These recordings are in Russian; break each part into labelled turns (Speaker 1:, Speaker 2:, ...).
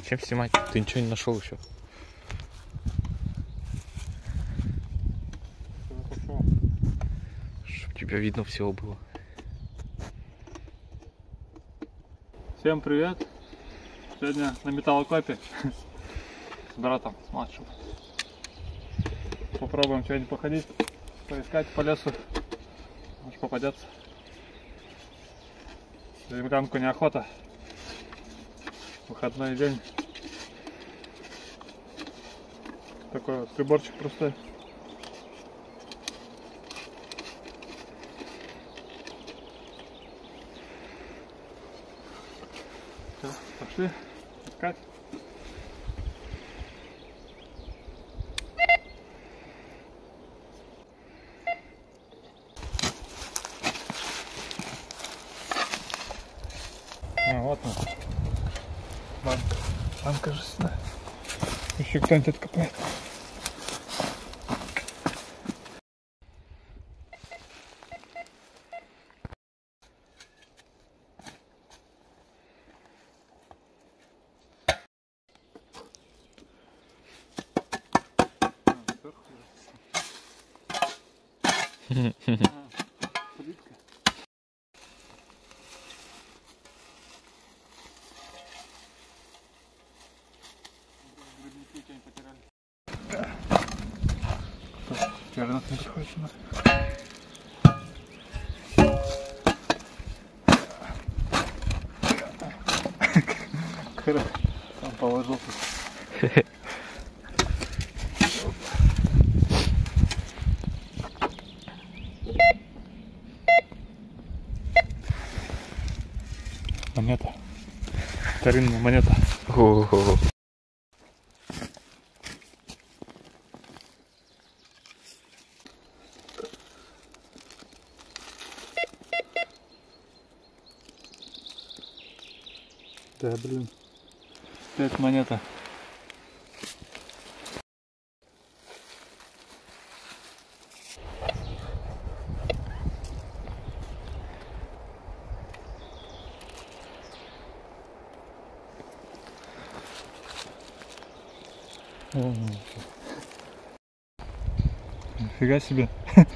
Speaker 1: Зачем снимать? Ты ничего не нашел еще. Чтоб тебя видно всего было.
Speaker 2: Всем привет! Сегодня на металлокопе с братом, с младшим. Попробуем сегодня походить, поискать по лесу. Может попадется. Землянку неохота. Выходной день. Такой вот приборчик простой. Все, пошли искать. А, вот он. Банка. Банка же сюда. Еще кто-нибудь откопает. Черных не приходит сюда. Сам положил. Монета. Старинная монета.
Speaker 1: О-о-о.
Speaker 2: Да, блин. Опять монета. Нифига себе.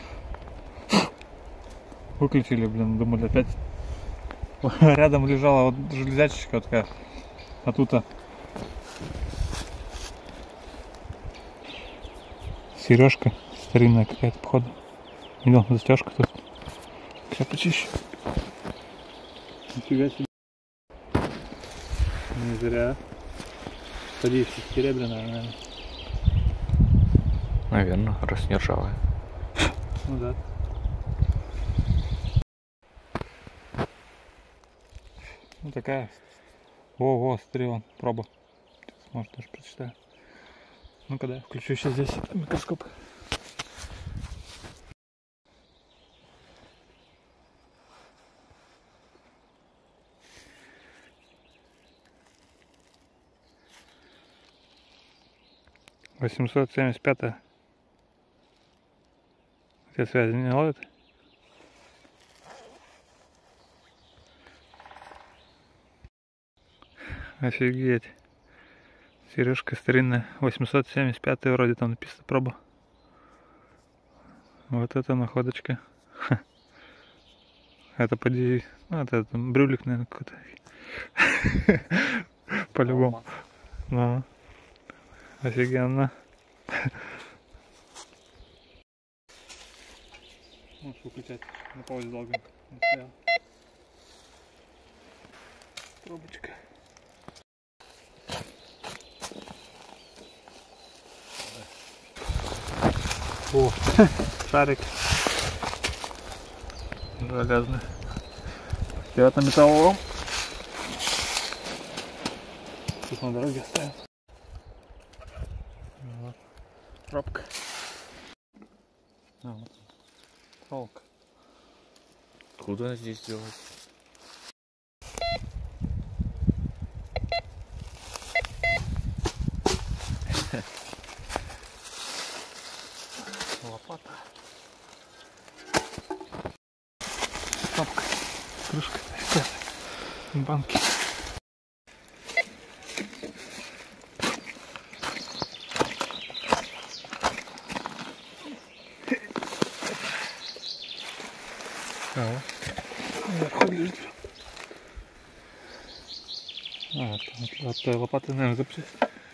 Speaker 2: Выключили, блин, думали опять. Рядом лежала вот железячечка вот такая. А тут-то сережка старинная какая-то, походу. Видел, застежка тут. Сейчас почищу. Нифига себе. Не зря. Надеюсь, серебряная, наверное.
Speaker 1: Наверное, раз не ржавая.
Speaker 2: Ну да. Ну такая. Во, смотри, вон, проба. Может даже прочитаю. Ну-ка, да, включу сейчас здесь микроскоп. «875-я». Все связи не ловят? Офигеть. Сережка старинная. 875 вроде там написано проба. Вот это находочка. Ха. Это поди. Ну, это брюлик, наверное, какой-то. По-любому. Ну. Офигенно. Можешь выключать. На паузе долго. Пробочка. О, шарик железный. Вперед на металлолом. Тут на дороге оставим. Вот. Пробка. А, вот. Проволока.
Speaker 1: Куда здесь делать?
Speaker 2: Лопата. Кнопка. Крышка. Банки. От лопаты, наверное, запчасть.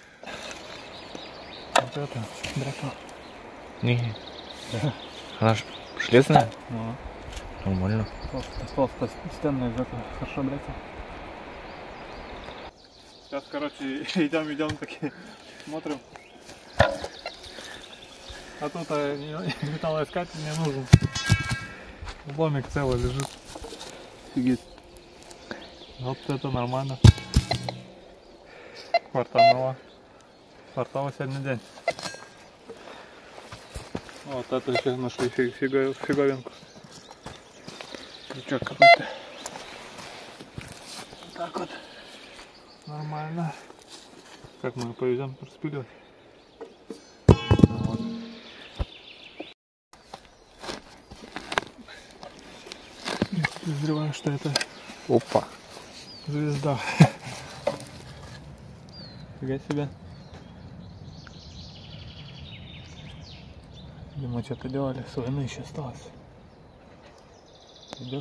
Speaker 2: Вот это, дракон.
Speaker 1: Не. Она ж железная?
Speaker 2: Ну,
Speaker 1: Нормально.
Speaker 2: толстостенная из этого хорошо дракон. Сейчас, короче, идем такие, смотрим. А тут металлоискатель не нужен. Ломик целый лежит. Офигеть. Вот это нормально. Квартаново сегодня день. Вот это еще нашли фиговинку. Крючок какой-то. Так вот. Нормально. Как мы его повезем распиливать? Вот. Я подозреваю, что это
Speaker 1: Опа.
Speaker 2: звезда. Фига себе. Видимо, что-то делали, с войны еще осталось. Идет.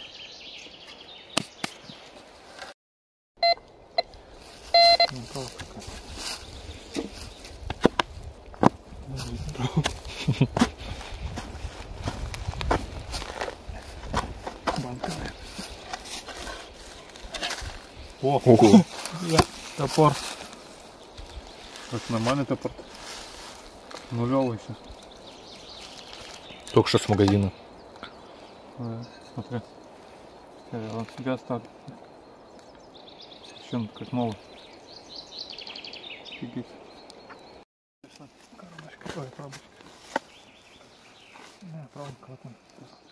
Speaker 2: Банка. О,
Speaker 1: Ого.
Speaker 2: топор. Это нормальный топор. Нулевый еще.
Speaker 1: Только что с магазина.
Speaker 2: Смотри. Я он себя оставлю. Чем как новый. Офигеть. Коробочка. Ой, пробочка. Не, пробка вот он.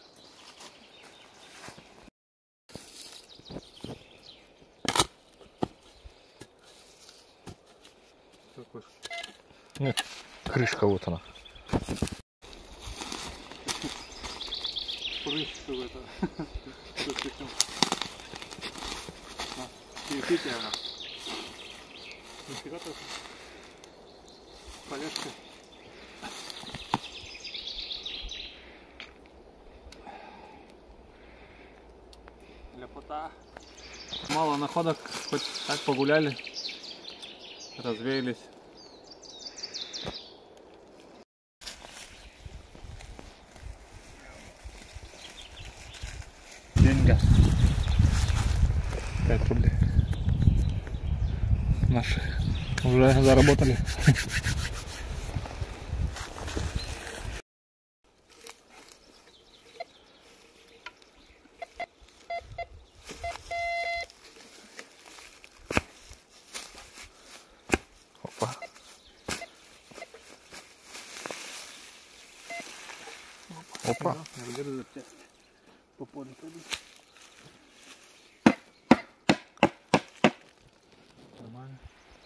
Speaker 1: Нет. Крышка вот она.
Speaker 2: Прыщ в это. Кипите она. Нифига тут. Полежка. Ляпота. Мало находок, хоть так погуляли. Развеялись. Деньга. 5 рублей. Наши уже заработали.
Speaker 1: Опа. Опа.
Speaker 2: По полю пойду. Нормально.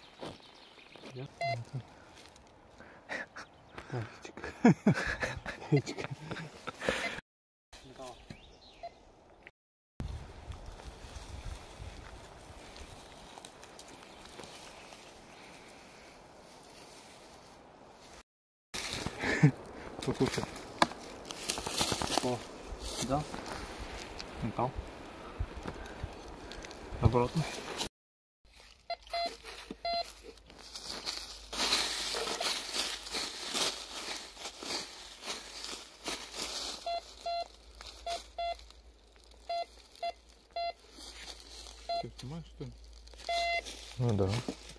Speaker 2: Яичко. Послушай. О, да? Металл. Обратно. Ты снимаешь, что ли?
Speaker 1: Ну да.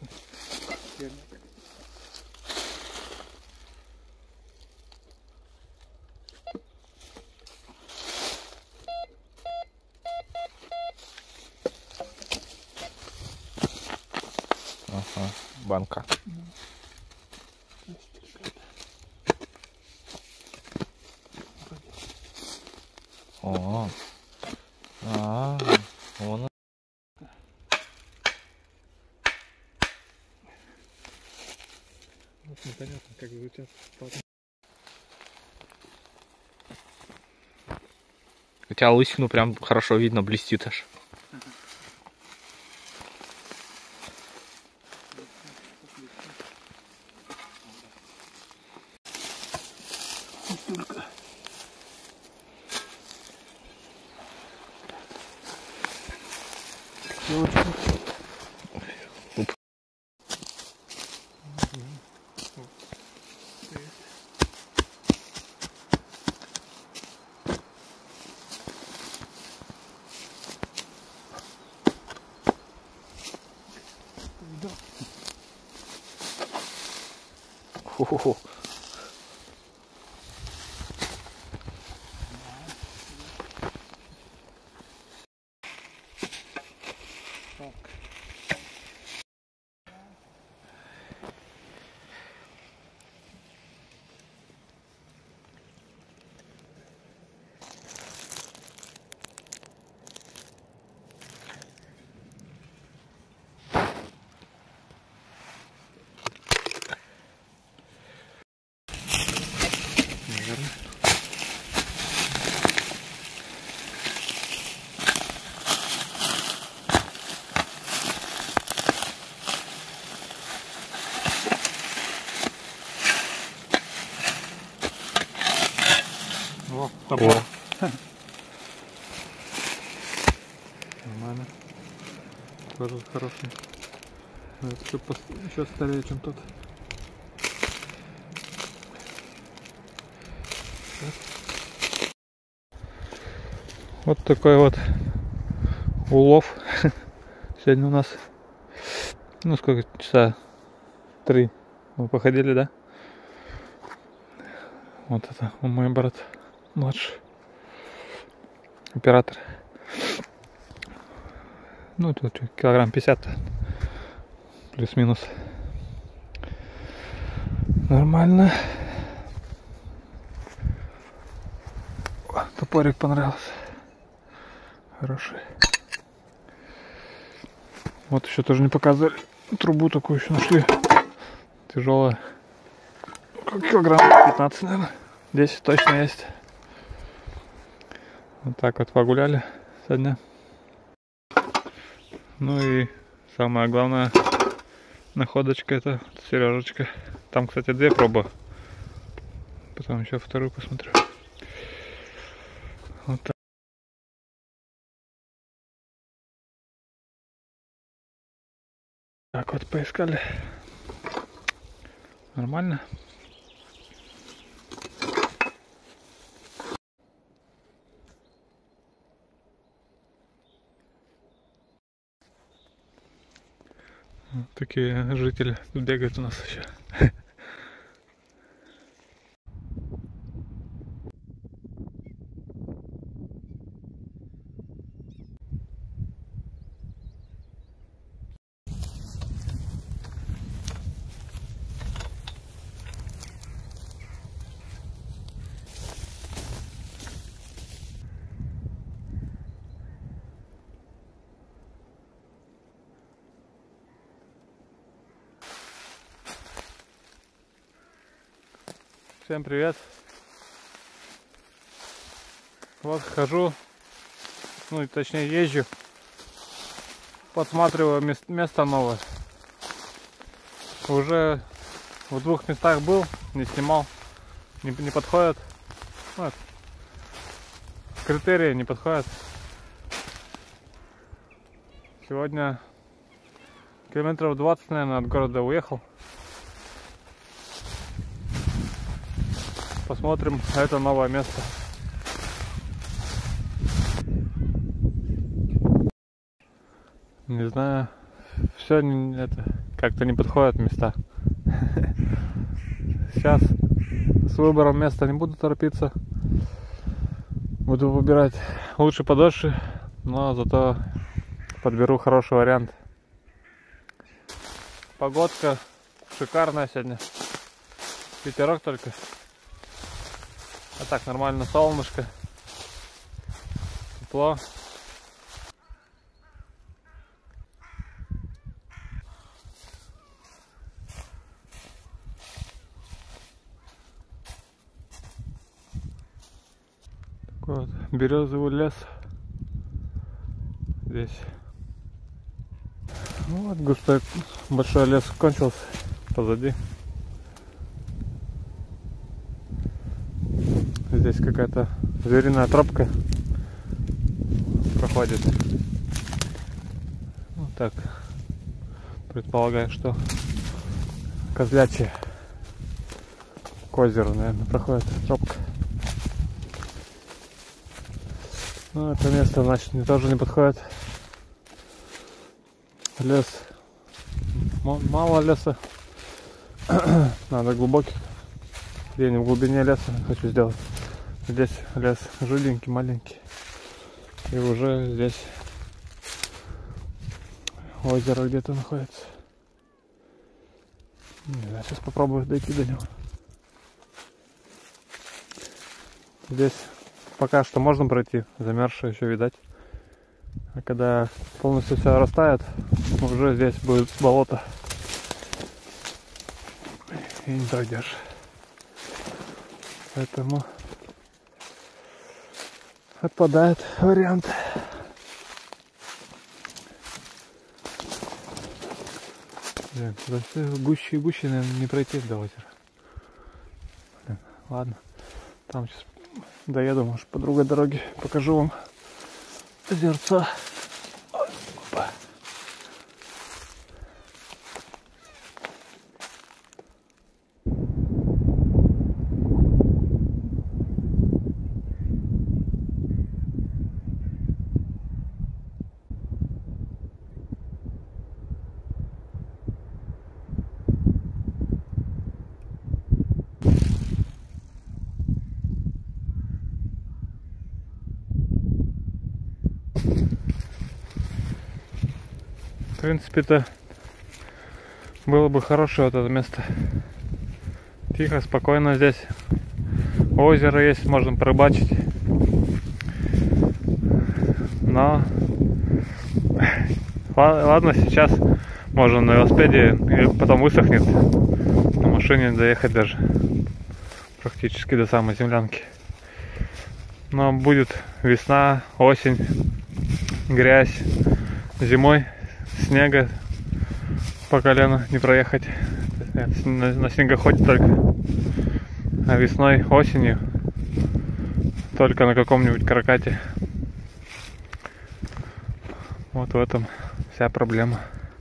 Speaker 1: Ага, банка. О, вон.
Speaker 2: Вот непонятно, как звучат.
Speaker 1: Хотя лысину прям хорошо видно, блестит аж.
Speaker 2: Девочка.
Speaker 1: Ху-ху-ху.
Speaker 2: О,
Speaker 1: О.
Speaker 2: Нормально. Тоже хороший. Но это еще старее, чем тот. Вот такой вот улов. Сегодня у нас, ну сколько, часа 3 мы походили, да? Вот это мой брат младший, оператор. Ну тут килограмм 50 плюс-минус. Нормально. О, топорик понравился. Хороший. Вот еще тоже не показывали. Трубу такую еще нашли. Тяжелая. Килограмм 15, наверное. 10 точно есть. Вот так вот погуляли сегодня. Ну и самая главная находочка — это Сережечка. Там, кстати, 2 пробы. Потом еще вторую посмотрю. Вот так. Так вот поискали. Нормально. Вот такие жители тут бегают у нас еще. Всем привет! Вот хожу, ну и точнее езжу, подсматриваю место новое. Уже в 2 местах был, не снимал, не подходят. Вот. Критерии не подходят. Сегодня километров 20, наверное, от города уехал. Посмотрим это новое место. Не знаю, все это как-то не подходят места. Сейчас с выбором места не буду торопиться. Буду выбирать лучше подольше, но зато подберу хороший вариант. Погодка шикарная сегодня. Ветерок только. А так нормально, солнышко, тепло. Такой вот березовый лес здесь. Ну вот густой большой лес кончился позади. Здесь какая-то звериная тропка проходит. Вот так. Предполагаю, что козлячья к озеру, наверное, проходит тропка. Ну, это место, значит, мне тоже не подходит. Лес. Мало леса. Надо глубокий. Я не в глубине леса хочу сделать. Здесь лес жиденький, маленький. И уже здесь озеро где-то находится. Не знаю, сейчас попробую дойти до него. Здесь пока что можно пройти, замерзшее еще видать. А когда полностью все растает, уже здесь будет болото. И не пройдешь. Поэтому отпадает вариант. Гуще и гуще, наверное, не пройти до озера. Блин, ладно. Там сейчас доеду, может, по другой дороге покажу вам озерца. Опа. В принципе-то было бы хорошее вот это место. Тихо, спокойно здесь. Озеро есть, можно порыбачить. Но ладно, сейчас можно на велосипеде, и потом высохнет. На машине доехать даже практически до самой землянки. Но будет весна, осень, грязь, зимой снега по колено не проехать. На снегоходе только. А весной, осенью только на каком-нибудь каракате. Вот в этом вся проблема.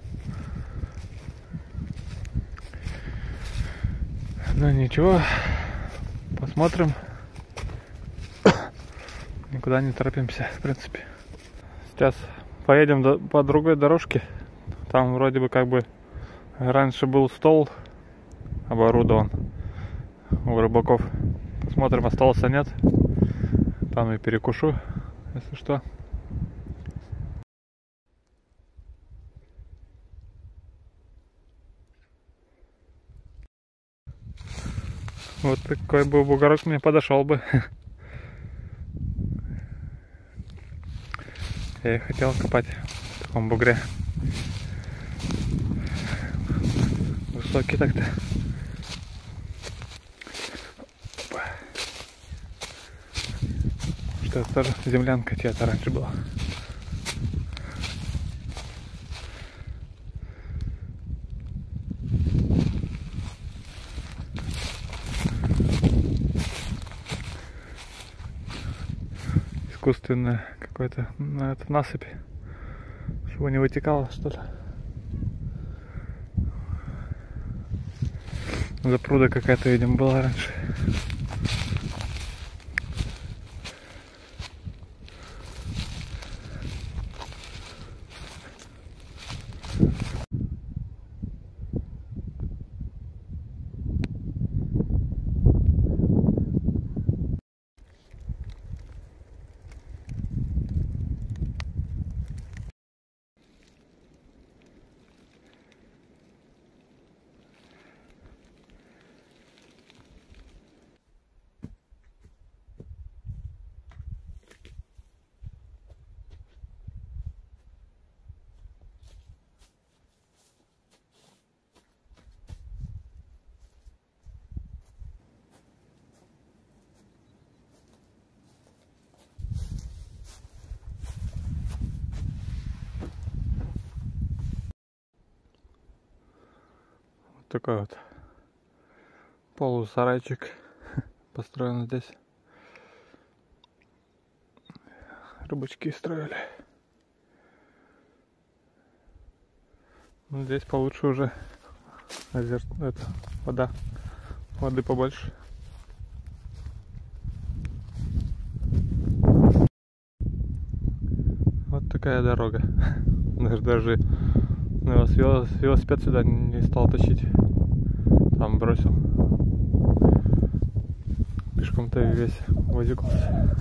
Speaker 2: Ну ничего, посмотрим. Никуда не торопимся, в принципе. Сейчас поедем по другой дорожке. Там вроде бы как бы раньше был стол оборудован у рыбаков. Посмотрим, остался нет. Там и перекушу, если что. Вот такой бы бугорок мне подошел бы. Я и хотел копать в таком бугре. Высокий так-то. Что это тоже землянка чья-то раньше была. Искусственная какой-то насыпь, чтобы не вытекало, что ли. Запруда какая-то, видимо, была раньше. Такой вот полусарайчик построен здесь. Рыбачки строили. Ну, здесь получше уже это, вода. Воды побольше. Вот такая дорога. Даже велосипед сюда не стал тащить. там бросил. Пешком-то весь возюкался.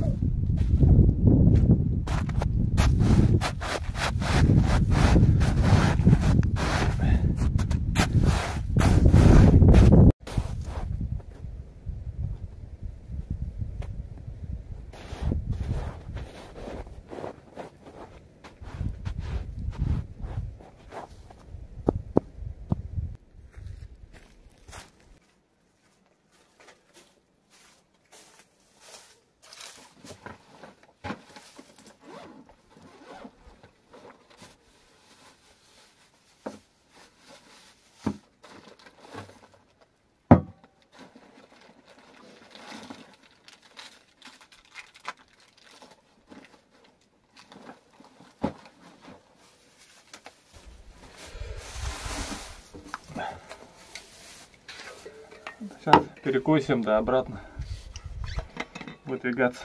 Speaker 2: Сейчас перекусим, да, обратно выдвигаться.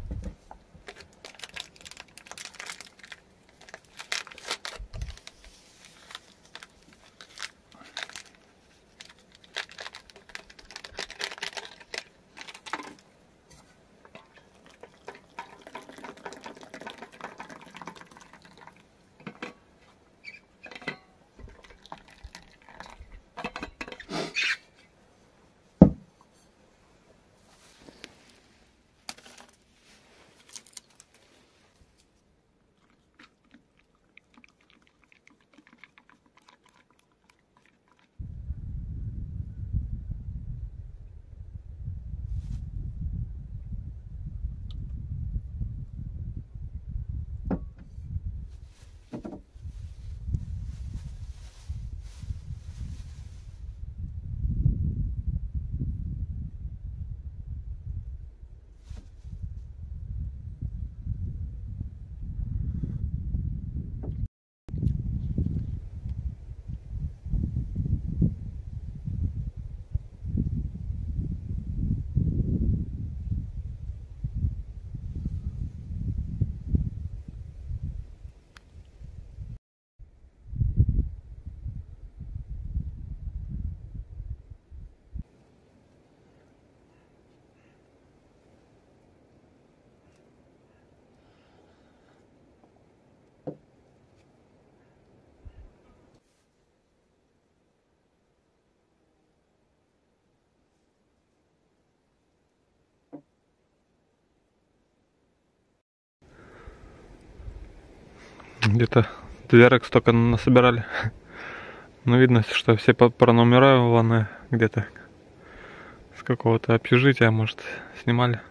Speaker 2: Где-то дверок столько насобирали. Но видно, что все пронумерованы где-то с какого-то общежития, может, снимали.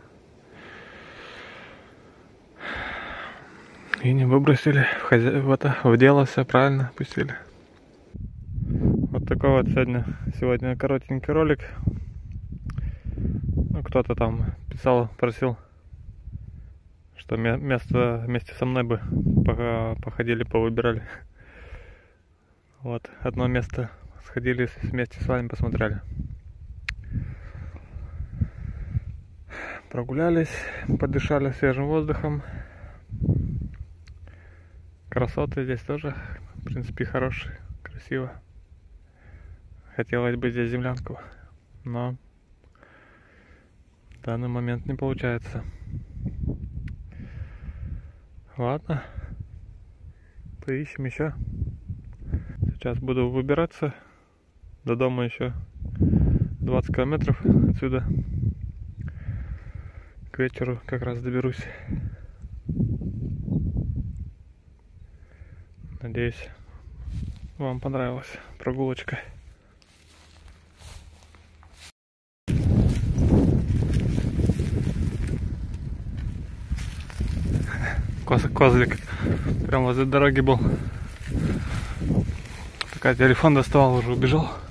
Speaker 2: И не выбросили в дело, все правильно пустили. Вот такой вот сегодня коротенький ролик. Ну, кто-то там писал, просил, что вместе со мной бы походили, повыбирали. Вот, одно место сходили вместе с вами, посмотрели. Прогулялись, подышали свежим воздухом. Красоты здесь тоже, в принципе, хорошие, красиво. Хотелось бы здесь землянку, но в данный момент не получается. Ладно, поищем еще. Сейчас буду выбираться. До дома еще 20 километров отсюда. К вечеру как раз доберусь. Надеюсь, вам понравилась прогулочка. Козлик прям возле дороги был. Пока телефон доставал, уже убежал.